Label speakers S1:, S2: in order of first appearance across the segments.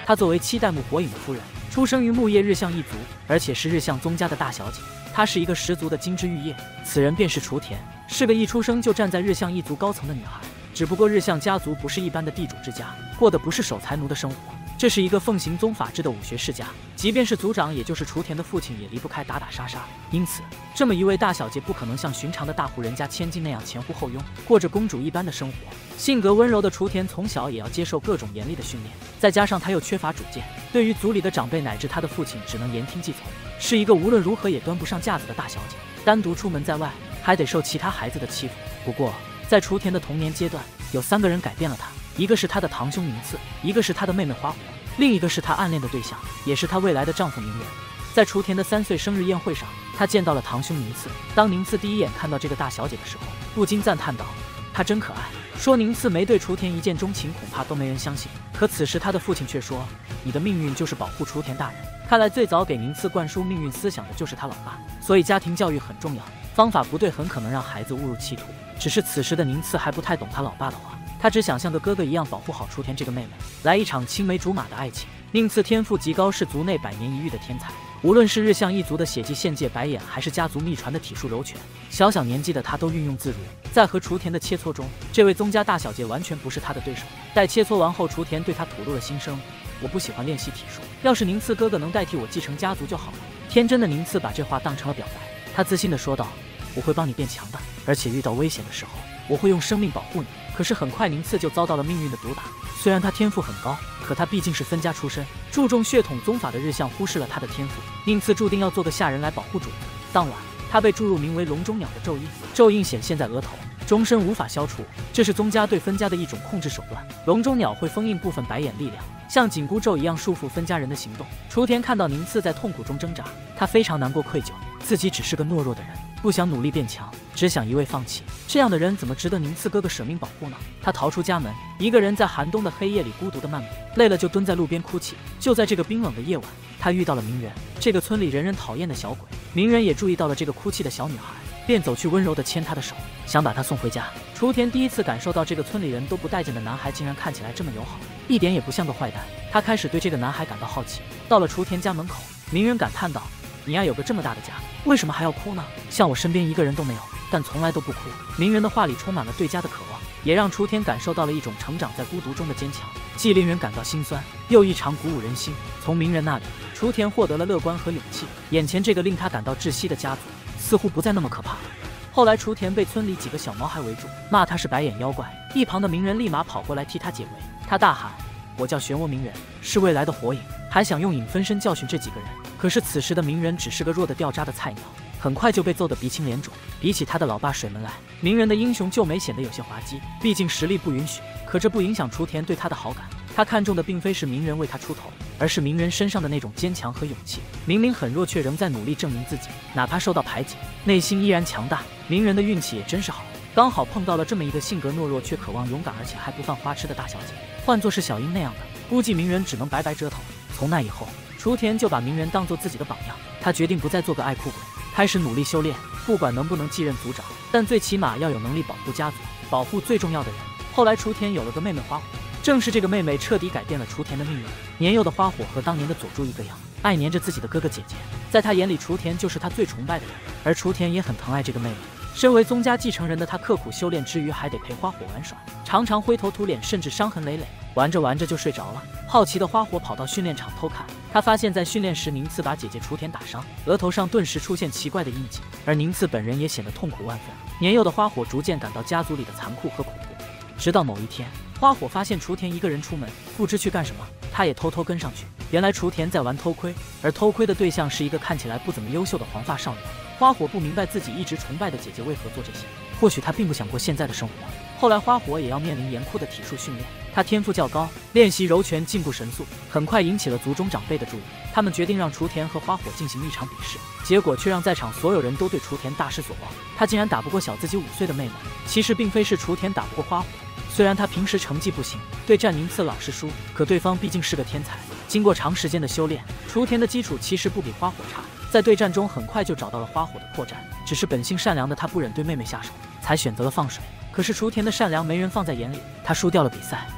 S1: 她作为七代目火影的夫人，出生于木叶日向一族，而且是日向宗家的大小姐。她是一个十足的金枝玉叶，此人便是雏田，是个一出生就站在日向一族高层的女孩。只不过日向家族不是一般的地主之家，过的不是守财奴的生活，这是一个奉行宗法制的武学世家。即便是族长，也就是雏田的父亲，也离不开打打杀杀。因此，这么一位大小姐不可能像寻常的大户人家千金那样前呼后拥，过着公主一般的生活。性格温柔的雏田从小也要接受各种严厉的训练，再加上她又缺乏主见，对于族里的长辈乃至她的父亲，只能言听计从，是一个无论如何也端不上架子的大小姐。单独出门在外，还得受其他孩子的欺负。不过，在雏田的童年阶段，有3个人改变了他，一个是他的堂兄宁次，一个是他的妹妹花火，另一个是他暗恋的对象，也是他未来的丈夫鸣人。在雏田的3岁生日宴会上，他见到了堂兄宁次。当宁次第一眼看到这个大小姐的时候，不禁赞叹道：“她真可爱。”说宁次没对雏田一见钟情，恐怕都没人相信。可此时他的父亲却说：“你的命运就是保护雏田大人。”看来最早给宁次灌输命运思想的就是他老爸，所以家庭教育很重要，方法不对很可能让孩子误入歧途。只是此时的宁次还不太懂他老爸的话，他只想像个哥哥一样保护好雏田这个妹妹，来一场青梅竹马的爱情。宁次天赋极高，是族内100年一遇的天才，无论是日向一族的血祭献界白眼，还是家族秘传的体术柔拳，小小年纪的他都运用自如。在和雏田的切磋中，这位宗家大小姐完全不是他的对手。待切磋完后，雏田对他吐露了心声：“我不喜欢练习体术，要是宁次哥哥能代替我继承家族就好了。”天真的宁次把这话当成了表白，他自信地说道：“我会帮你变强的，而且遇到危险的时候，我会用生命保护你。”可是很快宁次就遭到了命运的毒打。虽然他天赋很高，可他毕竟是分家出身，注重血统宗法的日向忽视了他的天赋。宁次注定要做个下人来保护主子。当晚，他被注入名为笼中鸟的咒印，咒印显现在额头，终身无法消除。这是宗家对分家的一种控制手段。笼中鸟会封印部分白眼力量，像紧箍咒一样束缚分家人的行动。雏田看到宁次在痛苦中挣扎，他非常难过愧疚，自己只是个懦弱的人，不想努力变强，只想一味放弃。这样的人怎么值得宁次哥哥舍命保护呢？他逃出家门，一个人在寒冬的黑夜里孤独的漫步，累了就蹲在路边哭泣。就在这个冰冷的夜晚，他遇到了鸣人，这个村里人人讨厌的小鬼。鸣人也注意到了这个哭泣的小女孩，便走去温柔地牵她的手，想把她送回家。雏田第一次感受到这个村里人都不待见的男孩竟然看起来这么友好，一点也不像个坏蛋。他开始对这个男孩感到好奇。到了雏田家门口，鸣人感叹道：“你呀有个这么大的家，为什么还要哭呢？像我身边一个人都没有，但从来都不哭。”鸣人的话里充满了对家的渴望，也让雏田感受到了一种成长在孤独中的坚强，既令人感到心酸，又异常鼓舞人心。从鸣人那里，雏田获得了乐观和勇气，眼前这个令他感到窒息的家族似乎不再那么可怕了。后来雏田被村里几个小毛孩围住，骂他是白眼妖怪，一旁的鸣人立马跑过来替他解围。他大喊：“我叫漩涡鸣人，是未来的火影。”还想用影分身教训这几个人，可是此时的鸣人只是个弱得掉渣的菜鸟，很快就被揍得鼻青脸肿。比起他的老爸水门来，鸣人的英雄救美显得有些滑稽，毕竟实力不允许。可这不影响雏田对他的好感，他看中的并非是鸣人为他出头，而是鸣人身上的那种坚强和勇气。明明很弱，却仍在努力证明自己，哪怕受到排挤，内心依然强大。鸣人的运气也真是好，刚好碰到了这么一个性格懦弱却渴望勇敢，而且还不犯花痴的大小姐。换作是小樱那样的，估计鸣人只能白白折腾。从那以后，雏田就把鸣人当作自己的榜样，他决定不再做个爱哭鬼，开始努力修炼。不管能不能继任族长，但最起码要有能力保护家族，保护最重要的人。后来雏田有了个妹妹花火，正是这个妹妹彻底改变了雏田的命运。年幼的花火和当年的佐助一个样，爱黏着自己的哥哥姐姐，在他眼里雏田就是他最崇拜的人，而雏田也很疼爱这个妹妹。身为宗家继承人的他刻苦修炼之余，还得陪花火玩耍，常常灰头土脸，甚至伤痕累累。玩着玩着就睡着了。好奇的花火跑到训练场偷看，他发现在训练时宁次把姐姐雏田打伤，额头上顿时出现奇怪的印记，而宁次本人也显得痛苦万分。年幼的花火逐渐感到家族里的残酷和恐怖。直到某一天，花火发现雏田一个人出门，不知去干什么，他也偷偷跟上去。原来雏田在玩偷窥，而偷窥的对象是一个看起来不怎么优秀的黄发少女。花火不明白自己一直崇拜的姐姐为何做这些，或许她并不想过现在的生活。后来花火也要面临严酷的体术训练，他天赋较高，练习柔拳进步神速，很快引起了族中长辈的注意。他们决定让雏田和花火进行一场比试，结果却让在场所有人都对雏田大失所望。他竟然打不过小自己5岁的妹妹。其实并非是雏田打不过花火，虽然他平时成绩不行，对战宁次老是输，可对方毕竟是个天才。经过长时间的修炼，雏田的基础其实不比花火差，在对战中很快就找到了花火的破绽。只是本性善良的他不忍对妹妹下手，才选择了放水。可是雏田的善良没人放在眼里，他输掉了比赛，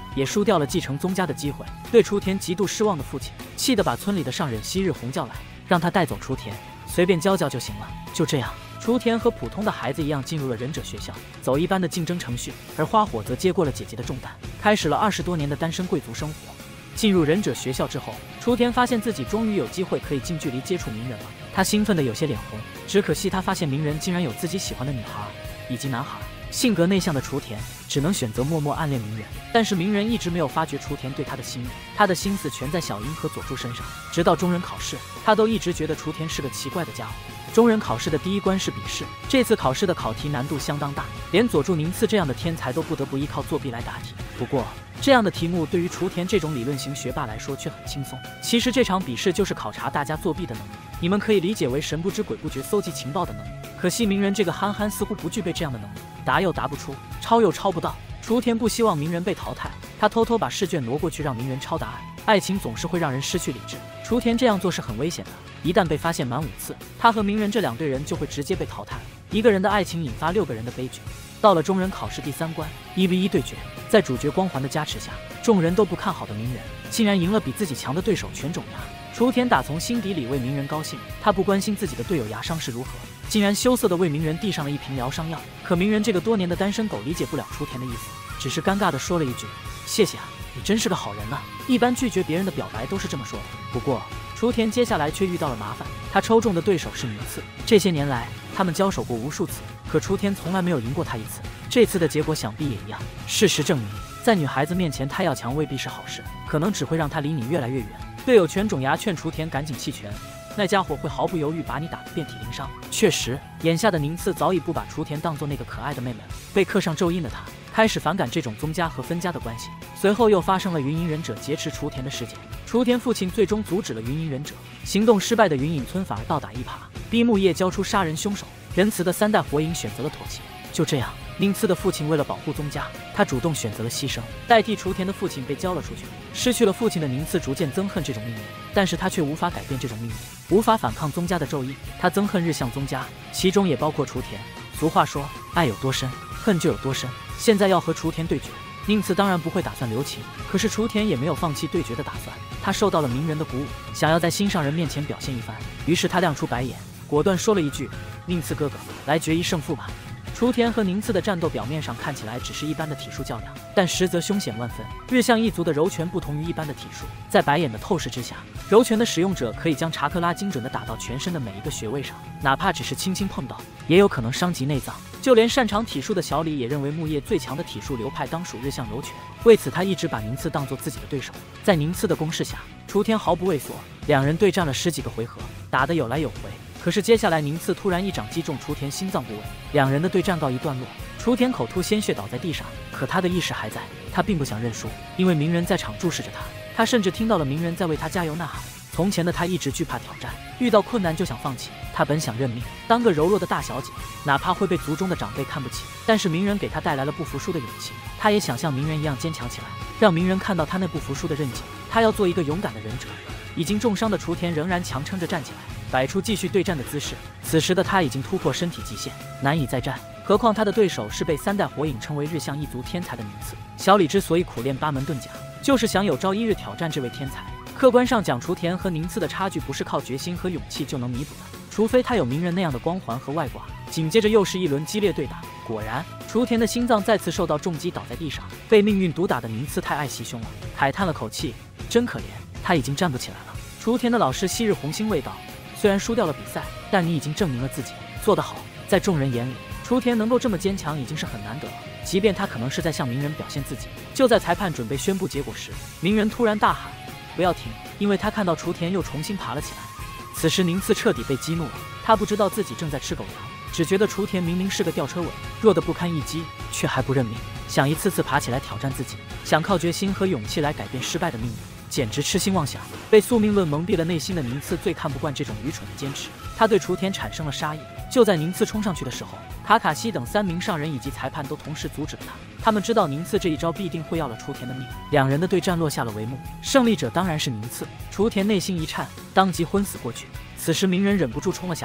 S1: 也输掉了继承宗家的机会。对雏田极度失望的父亲，气得把村里的上忍昔日红叫来，让他带走雏田，随便教教就行了。就这样，雏田和普通的孩子一样进入了忍者学校，走一般的竞争程序，而花火则接过了姐姐的重担，开始了20多年的单身贵族生活。进入忍者学校之后，雏田发现自己终于有机会可以近距离接触鸣人了，他兴奋得有些脸红。只可惜他发现鸣人竟然有自己喜欢的女孩以及男孩。性格内向的雏田只能选择默默暗恋鸣人，但是鸣人一直没有发觉雏田对他的心意，他的心思全在小樱和佐助身上。直到中忍考试，他都一直觉得雏田是个奇怪的家伙。中忍考试的第一关是笔试，这次考试的考题难度相当大，连佐助宁次这样的天才都不得不依靠作弊来答题。不过这样的题目对于雏田这种理论型学霸来说却很轻松。其实这场笔试就是考察大家作弊的能力，你们可以理解为神不知鬼不觉搜集情报的能力。可惜鸣人这个憨憨似乎不具备这样的能力，答又答不出，抄又抄不到。雏田不希望鸣人被淘汰，他偷偷把试卷挪过去让鸣人抄答案。爱情总是会让人失去理智，雏田这样做是很危险的，一旦被发现满5次，他和鸣人这2队人就会直接被淘汰了。一个人的爱情引发6个人的悲剧。到了中忍考试第3关，1v1对决，在主角光环的加持下，众人都不看好的鸣人竟然赢了比自己强的对手犬种牙。雏田打从心底里为鸣人高兴，他不关心自己的队友牙伤势如何，竟然羞涩地为鸣人递上了一瓶疗伤药。可鸣人这个多年的单身狗理解不了雏田的意思，只是尴尬地说了一句：“谢谢啊，你真是个好人啊。”一般拒绝别人的表白都是这么说的。不过雏田接下来却遇到了麻烦，他抽中的对手是宁次。这些年来他们交手过无数次，可雏田从来没有赢过他一次。这次的结果想必也一样。事实证明，在女孩子面前太要强未必是好事，可能只会让她离你越来越远。队友犬种牙劝雏田赶紧弃权，那家伙会毫不犹豫把你打得遍体鳞伤。确实，眼下的宁次早已不把雏田当作那个可爱的妹妹了。被刻上咒印的他开始反感这种宗家和分家的关系。随后又发生了云隐忍者劫持雏田的事件，雏田父亲最终阻止了云隐忍者行动失败的云隐村反而倒打一耙，逼木叶交出杀人凶手。仁慈的3代火影选择了妥协。就这样，宁次的父亲为了保护宗家，他主动选择了牺牲，代替雏田的父亲被交了出去。失去了父亲的宁次逐渐憎恨这种命运，但是他却无法改变这种命运，无法反抗宗家的咒印。他憎恨日向宗家，其中也包括雏田。俗话说，爱有多深，恨就有多深。现在要和雏田对决，宁次当然不会打算留情，可是雏田也没有放弃对决的打算。他受到了鸣人的鼓舞，想要在心上人面前表现一番，于是他亮出白眼，果断说了一句：“宁次哥哥，来决一胜负吧。”雏田和宁次的战斗表面上看起来只是一般的体术较量，但实则凶险万分。日向一族的柔拳不同于一般的体术，在白眼的透视之下，柔拳的使用者可以将查克拉精准地打到全身的每一个穴位上，哪怕只是轻轻碰到，也有可能伤及内脏。就连擅长体术的小李也认为木叶最强的体术流派当属日向柔拳，为此他一直把宁次当作自己的对手。在宁次的攻势下，雏田毫不畏缩，2人对战了10几个回合，打得有来有回。可是接下来宁次突然一掌击中雏田心脏部位，2人的对战告一段落。雏田口吐鲜血倒在地上，可他的意识还在，他并不想认输，因为鸣人在场注视着他，他甚至听到了鸣人在为他加油呐喊。从前的他一直惧怕挑战，遇到困难就想放弃。他本想认命，当个柔弱的大小姐，哪怕会被族中的长辈看不起，但是鸣人给他带来了不服输的勇气，他也想像鸣人一样坚强起来，让鸣人看到他那不服输的韧劲。他要做一个勇敢的忍者。已经重伤的雏田仍然强撑着站起来，摆出继续对战的姿势。此时的他已经突破身体极限，难以再战。何况他的对手是被3代火影称为日向一族天才的宁次。小李之所以苦练8门遁甲，就是想有朝一日挑战这位天才。客观上讲，雏田和宁次的差距不是靠决心和勇气就能弥补的，除非他有鸣人那样的光环和外挂。紧接着又是一轮激烈对打，果然雏田的心脏再次受到重击，倒在地上。被命运毒打的宁次太爱惜胸了，慨叹了口气，真可怜，他已经站不起来了。雏田的老师昔日红星味道，虽然输掉了比赛，但你已经证明了自己，做得好。在众人眼里，雏田能够这么坚强已经是很难得了，即便他可能是在向鸣人表现自己。就在裁判准备宣布结果时，鸣人突然大喊：“不要停！”因为他看到雏田又重新爬了起来。此时宁次彻底被激怒了，他不知道自己正在吃狗粮，只觉得雏田明明是个吊车尾，弱得不堪一击，却还不认命，想一次次爬起来挑战自己，想靠决心和勇气来改变失败的命运，简直痴心妄想。被宿命论蒙蔽了内心的宁次最看不惯这种愚蠢的坚持，他对雏田产生了杀意。就在宁次冲上去的时候，卡卡西等3名上人以及裁判都同时阻止了他。他们知道宁次这一招必定会要了雏田的命，2人的对战落下了帷幕，胜利者当然是宁次。雏田内心一颤，当即昏死过去。此时鸣人忍不住冲了下去，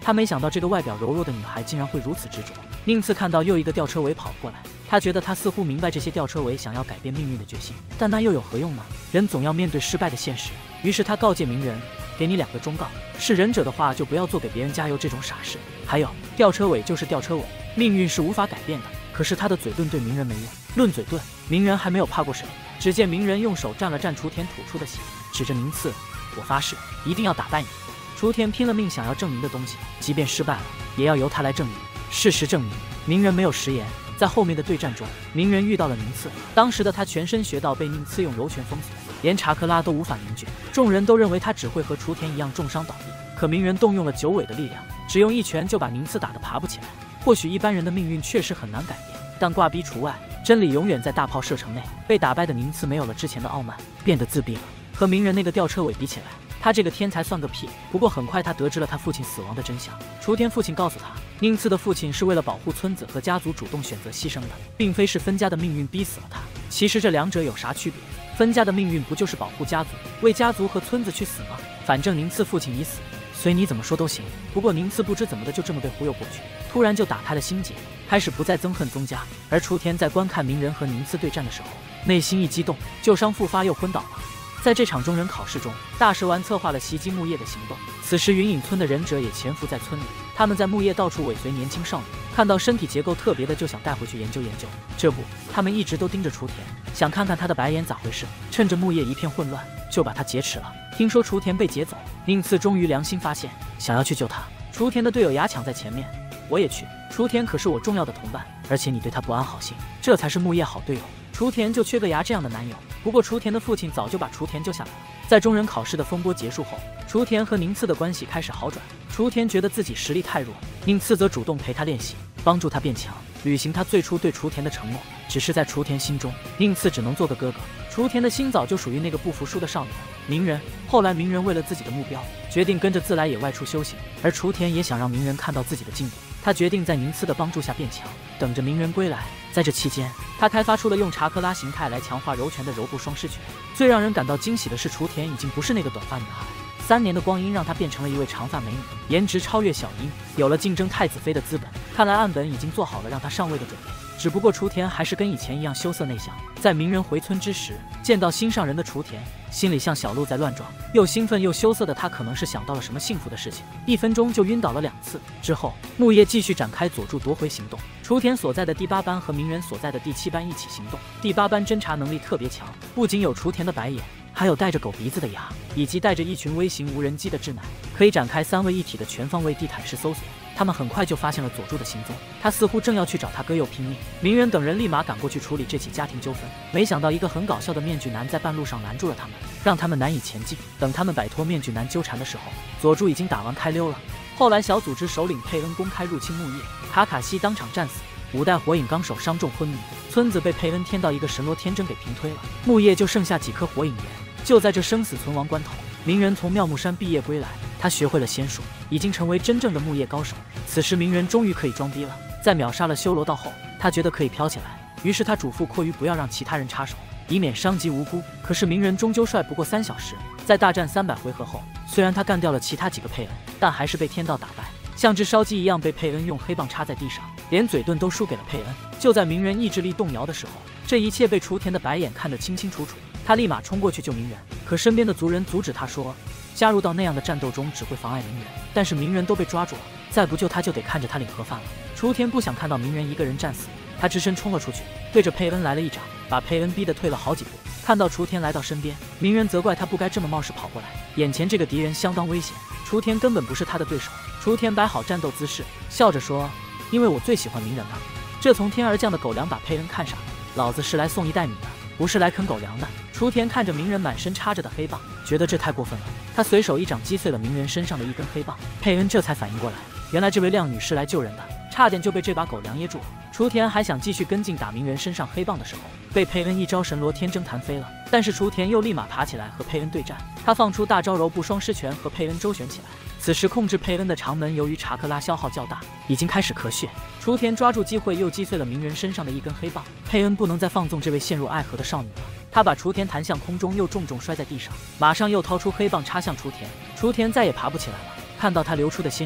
S1: 他没想到这个外表柔弱的女孩竟然会如此执着。宁次看到又一个吊车尾跑过来，他觉得他似乎明白这些吊车尾想要改变命运的决心，但那又有何用呢？人总要面对失败的现实。于是他告诫鸣人，给你2个忠告，是忍者的话就不要做给别人加油这种傻事。还有，吊车尾就是吊车尾，命运是无法改变的。可是他的嘴遁对鸣人没用。论嘴遁，鸣人还没有怕过谁。只见鸣人用手蘸了蘸雏田吐出的血，指着宁次，我发誓一定要打败你。雏田拼了命想要证明的东西，即便失败了，也要由他来证明。事实证明，鸣人没有食言。在后面的对战中，鸣人遇到了宁次，当时的他全身穴道被宁次用柔拳封锁，连查克拉都无法凝聚。众人都认为他只会和雏田一样重伤倒地，可鸣人动用了9尾的力量，只用1拳就把宁次打得爬不起来。或许一般人的命运确实很难改变，但挂逼除外。真理永远在大炮射程内。被打败的宁次没有了之前的傲慢，变得自闭了。和鸣人那个吊车尾比起来，他这个天才算个屁。不过很快他得知了他父亲死亡的真相。雏田父亲告诉他，宁次的父亲是为了保护村子和家族主动选择牺牲的，并非是分家的命运逼死了他。其实这两者有啥区别？分家的命运不就是保护家族，为家族和村子去死吗？反正宁次父亲已死，随你怎么说都行。不过宁次不知怎么的就这么被忽悠过去，突然就打开了心结，开始不再憎恨宗家。而雏田在观看鸣人和宁次对战的时候，内心一激动，旧伤复发又昏倒了。在这场中人考试中，大蛇丸策划了袭击木叶的行动。此时云隐村的忍者也潜伏在村里，他们在木叶到处尾随年轻少女，看到身体结构特别的就想带回去研究研究。这不，他们一直都盯着雏田，想看看他的白眼咋回事。趁着木叶一片混乱，就把他劫持了。听说雏田被劫走，宁次终于良心发现，想要去救他。雏田的队友牙抢在前面，我也去。雏田可是我重要的同伴，而且你对他不安好心，这才是木叶好队友。雏田就缺个牙这样的男友。不过雏田的父亲早就把雏田救下来了。在中忍考试的风波结束后，雏田和宁次的关系开始好转。雏田觉得自己实力太弱，宁次则主动陪他练习，帮助他变强，履行他最初对雏田的承诺。只是在雏田心中，宁次只能做个哥哥。雏田的心早就属于那个不服输的少年鸣人。后来鸣人为了自己的目标，决定跟着自来也外出修行，而雏田也想让鸣人看到自己的进步。他决定在宁次的帮助下变强，等着鸣人归来。在这期间，他开发出了用查克拉形态来强化柔拳的柔步双狮拳。最让人感到惊喜的是，雏田已经不是那个短发女孩，3年的光阴让她变成了一位长发美女，颜值超越小樱，有了竞争太子妃的资本。看来岸本已经做好了让她上位的准备。只不过雏田还是跟以前一样羞涩内向。在鸣人回村之时，见到心上人的雏田，心里像小鹿在乱撞，又兴奋又羞涩的他可能是想到了什么幸福的事情，1分钟就晕倒了2次。之后木叶继续展开佐助夺回行动，雏田所在的第8班和鸣人所在的第7班一起行动。第8班侦查能力特别强，不仅有雏田的白眼，还有带着狗鼻子的牙，以及带着一群微型无人机的智乃，可以展开3位一体的全方位地毯式搜索。他们很快就发现了佐助的行踪，他似乎正要去找他哥又拼命。鸣人等人立马赶过去处理这起家庭纠纷，没想到一个很搞笑的面具男在半路上拦住了他们，让他们难以前进。等他们摆脱面具男纠缠的时候，佐助已经打完开溜了。后来小组织首领佩恩公开入侵木叶，卡卡西当场战死，5代火影纲手伤重昏迷，村子被佩恩添到一个神罗天真给平推了，木叶就剩下几颗火影岩。就在这生死存亡关头，鸣人从妙木山毕业归来，他学会了仙术，已经成为真正的木叶高手。此时鸣人终于可以装逼了，在秒杀了修罗道后，他觉得可以飘起来，于是他嘱咐阔鱼不要让其他人插手，以免伤及无辜。可是鸣人终究帅不过3小时，在大战300回合后，虽然他干掉了其他几个佩恩，但还是被天道打败，像只烧鸡一样被佩恩用黑棒插在地上，连嘴遁都输给了佩恩。就在鸣人意志力动摇的时候，这一切被雏田的白眼看得清清楚楚，他立马冲过去救鸣人，可身边的族人阻止他说，加入到那样的战斗中只会妨碍鸣人。但是鸣人都被抓住了，再不救他就得看着他领盒饭了。雏田不想看到鸣人一个人战死，他只身冲了出去，对着佩恩来了一掌，把佩恩逼得退了好几步。看到雏田来到身边，鸣人责怪他不该这么冒失跑过来，眼前这个敌人相当危险，雏田根本不是他的对手。雏田摆好战斗姿势，笑着说，因为我最喜欢鸣人了。这从天而降的狗粮把佩恩看傻了，老子是来送1袋米的，不是来啃狗粮的。雏田看着鸣人满身插着的黑棒，觉得这太过分了，他随手一掌击碎了鸣人身上的一根黑棒。佩恩这才反应过来，原来这位靓女是来救人的，差点就被这把狗粮噎住了。雏田还想继续跟进打鸣人身上黑棒的时候，被佩恩一招神罗天征弹飞了。但是雏田又立马爬起来和佩恩对战，他放出大招柔步双狮拳和佩恩周旋起来。此时控制佩恩的长门由于查克拉消耗较大，已经开始咳血。雏田抓住机会又击碎了鸣人身上的一根黑棒。佩恩不能再放纵这位陷入爱河的少女了，他把雏田弹向空中，又重重摔在地上，马上又掏出黑棒插向雏田。雏田再也爬不起来了，看到他流出的鲜血，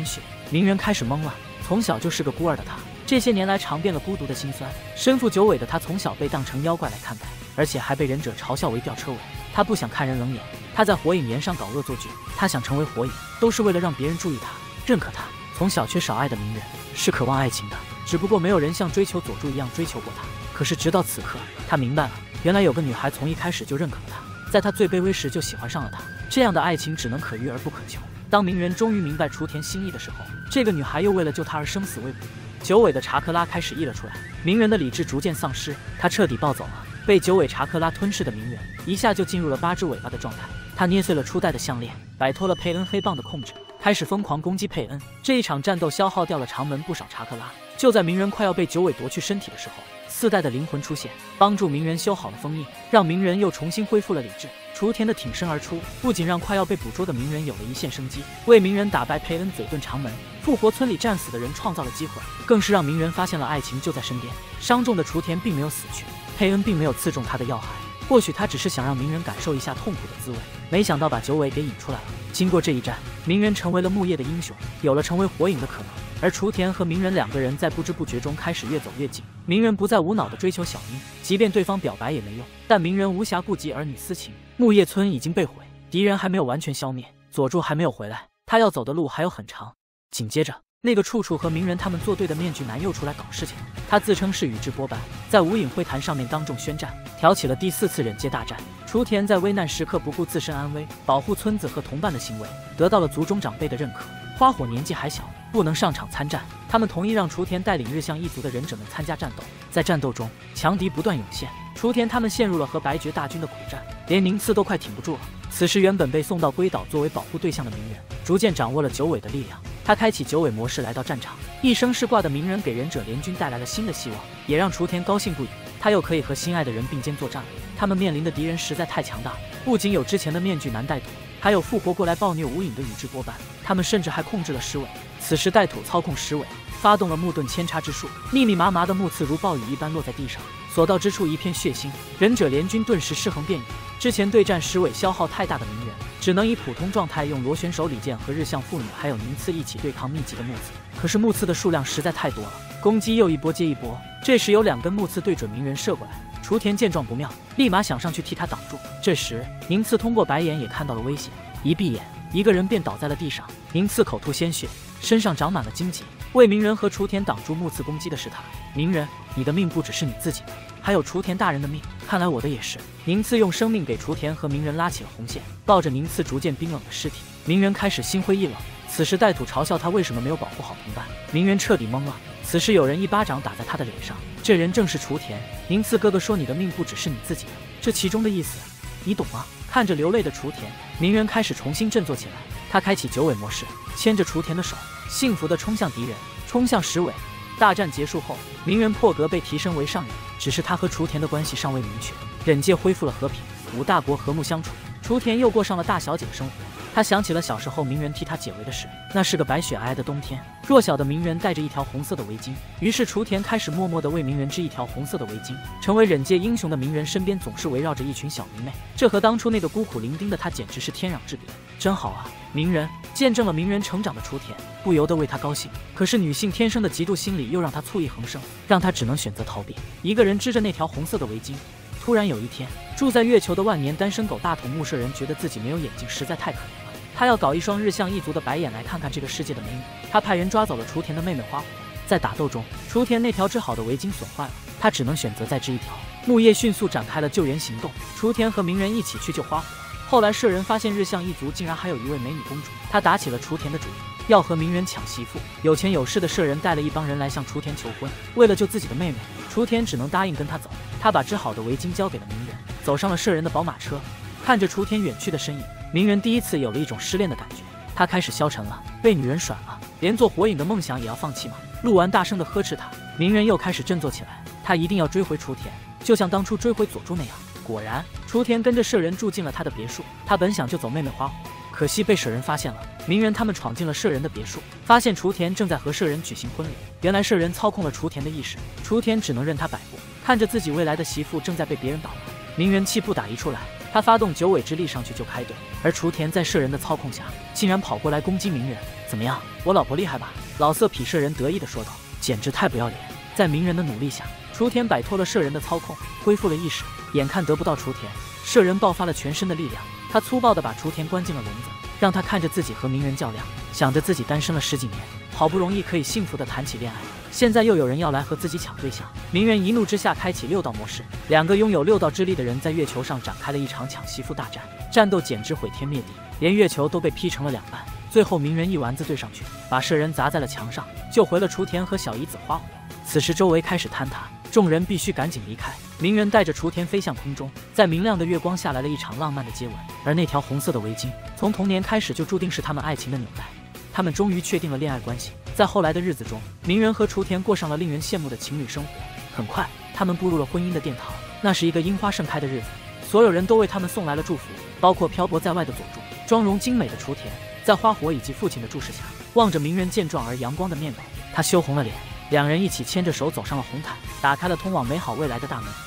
S1: 鸣人开始懵了。从小就是个孤儿的他，这些年来尝遍了孤独的辛酸。身负九尾的他，从小被当成妖怪来看待，而且还被忍者嘲笑为吊车尾。他不想看人冷眼，他在火影岩上搞恶作剧，他想成为火影，都是为了让别人注意他，认可他。从小缺少爱的鸣人是渴望爱情的，只不过没有人像追求佐助一样追求过他。可是直到此刻，他明白了，原来有个女孩从一开始就认可了他，在他最卑微时就喜欢上了他。这样的爱情只能可遇而不可求。当鸣人终于明白雏田心意的时候，这个女孩又为了救他而生死未卜。九尾的查克拉开始溢了出来，鸣人的理智逐渐丧失，他彻底暴走了。被九尾查克拉吞噬的鸣人一下就进入了8只尾巴的状态。他捏碎了初代的项链，摆脱了佩恩黑棒的控制，开始疯狂攻击佩恩。这一场战斗消耗掉了长门不少查克拉。就在鸣人快要被九尾夺去身体的时候，4代的灵魂出现，帮助鸣人修好了封印，让鸣人又重新恢复了理智。雏田的挺身而出，不仅让快要被捕捉的鸣人有了一线生机，为鸣人打败佩恩嘴遁长门，复活村里战死的人创造了机会，更是让鸣人发现了爱情就在身边。伤重的雏田并没有死去，佩恩并没有刺中他的要害，或许他只是想让鸣人感受一下痛苦的滋味，没想到把九尾给引出来了。经过这一战，鸣人成为了木叶的英雄，有了成为火影的可能。而雏田和鸣人2个人在不知不觉中开始越走越近。鸣人不再无脑的追求小樱，即便对方表白也没用，但鸣人无暇顾及儿女私情。木叶村已经被毁，敌人还没有完全消灭，佐助还没有回来，他要走的路还有很长。紧接着，那个处处和鸣人他们作对的面具男又出来搞事情了。他自称是宇智波斑，在无影会谈上面当众宣战，挑起了第4次忍界大战。雏田在危难时刻不顾自身安危，保护村子和同伴的行为，得到了族中长辈的认可。花火年纪还小，不能上场参战，他们同意让雏田带领日向一族的忍者们参加战斗。在战斗中，强敌不断涌现，雏田他们陷入了和白绝大军的苦战，连宁次都快挺不住了。此时，原本被送到龟岛作为保护对象的鸣人，逐渐掌握了九尾的力量。他开启九尾模式来到战场，一生是挂的鸣人给忍者联军带来了新的希望，也让雏田高兴不已。他又可以和心爱的人并肩作战了。他们面临的敌人实在太强大，不仅有之前的面具男带土，还有复活过来暴虐无影的宇智波斑，他们甚至还控制了石尾。此时带土操控石尾，发动了木盾扦插之术，密密麻麻的木刺如暴雨一般落在地上，所到之处一片血腥。忍者联军顿时尸横遍野。之前对战石尾消耗太大的鸣人，只能以普通状态用螺旋手里剑和日向妇女还有宁次一起对抗密集的木刺。可是木刺的数量实在太多了，攻击又一波接一波。这时有2根木刺对准鸣人射过来，雏田见状不妙，立马想上去替他挡住。这时宁次通过白眼也看到了危险，一闭眼，一个人便倒在了地上。宁次口吐鲜血，身上长满了荆棘。为鸣人和雏田挡住木刺攻击的是他。鸣人，你的命不只是你自己的，还有雏田大人的命，看来我的也是。宁次用生命给雏田和鸣人拉起了红线，抱着宁次逐渐冰冷的尸体，鸣人开始心灰意冷。此时带土嘲笑他为什么没有保护好同伴，鸣人彻底懵了。此时有人一巴掌打在他的脸上，这人正是雏田。宁次哥哥说你的命不只是你自己的，这其中的意思你懂吗？看着流泪的雏田，鸣人开始重新振作起来。他开启九尾模式，牵着雏田的手，幸福地冲向敌人，冲向石尾。大战结束后，鸣人破格被提升为上忍，只是他和雏田的关系尚未明确。忍界恢复了和平，5大国和睦相处，雏田又过上了大小姐的生活。他想起了小时候鸣人替他解围的事，那是个白雪皑皑的冬天，弱小的鸣人戴着一条红色的围巾，于是雏田开始默默地为鸣人织一条红色的围巾。成为忍界英雄的鸣人身边总是围绕着一群小迷妹，这和当初那个孤苦伶仃的他简直是天壤之别。真好啊！鸣人见证了鸣人成长的雏田，不由得为他高兴。可是女性天生的嫉妒心理又让他醋意横生，让他只能选择逃避，一个人织着那条红色的围巾。突然有一天，住在月球的万年单身狗大筒木社人觉得自己没有眼睛实在太可怜了，他要搞一双日向一族的白眼来看看这个世界的美女。他派人抓走了雏田的妹妹花火。在打斗中，雏田那条织好的围巾损坏了，他只能选择再织一条。木叶迅速展开了救援行动，雏田和鸣人一起去救花火。后来社人发现日向一族竟然还有一位美女公主，他打起了雏田的主意，要和鸣人抢媳妇。有钱有势的社人带了一帮人来向雏田求婚，为了救自己的妹妹，雏田只能答应跟他走。他把织好的围巾交给了鸣人，走上了社人的宝马车。看着雏田远去的身影，鸣人第一次有了一种失恋的感觉，他开始消沉了，被女人甩了，连做火影的梦想也要放弃吗？录完大声的呵斥他，鸣人又开始振作起来，他一定要追回雏田，就像当初追回佐助那样。果然，雏田跟着社人住进了他的别墅。他本想救走妹妹花火，可惜被社人发现了。鸣人他们闯进了社人的别墅，发现雏田正在和社人举行婚礼。原来社人操控了雏田的意识，雏田只能任他摆布，看着自己未来的媳妇正在被别人把玩。鸣人气不打一处来， 他发动九尾之力上去就开怼，而雏田在射人的操控下，竟然跑过来攻击鸣人。怎么样，我老婆厉害吧？老色痞射人得意地说道，简直太不要脸。在鸣人的努力下，雏田摆脱了射人的操控，恢复了意识。眼看得不到雏田，射人爆发了全身的力量，他粗暴地把雏田关进了笼子，让他看着自己和鸣人较量，想着自己单身了10几年，好不容易可以幸福地谈起恋爱，现在又有人要来和自己抢对象。鸣人一怒之下开启6道模式，两个拥有6道之力的人在月球上展开了一场抢媳妇大战，战斗简直毁天灭地，连月球都被劈成了2半。最后鸣人一丸子对上去，把射人砸在了墙上，救回了雏田和小姨子花火。此时周围开始坍塌，众人必须赶紧离开。鸣人带着雏田飞向空中，在明亮的月光下来了一场浪漫的接吻，而那条红色的围巾从童年开始就注定是他们爱情的纽带。他们终于确定了恋爱关系，在后来的日子中，鸣人和雏田过上了令人羡慕的情侣生活。很快，他们步入了婚姻的殿堂，那是一个樱花盛开的日子，所有人都为他们送来了祝福，包括漂泊在外的佐助。妆容精美的雏田在花火以及父亲的注视下，望着鸣人健壮而阳光的面孔，他羞红了脸。两人一起牵着手走上了红毯，打开了通往美好未来的大门。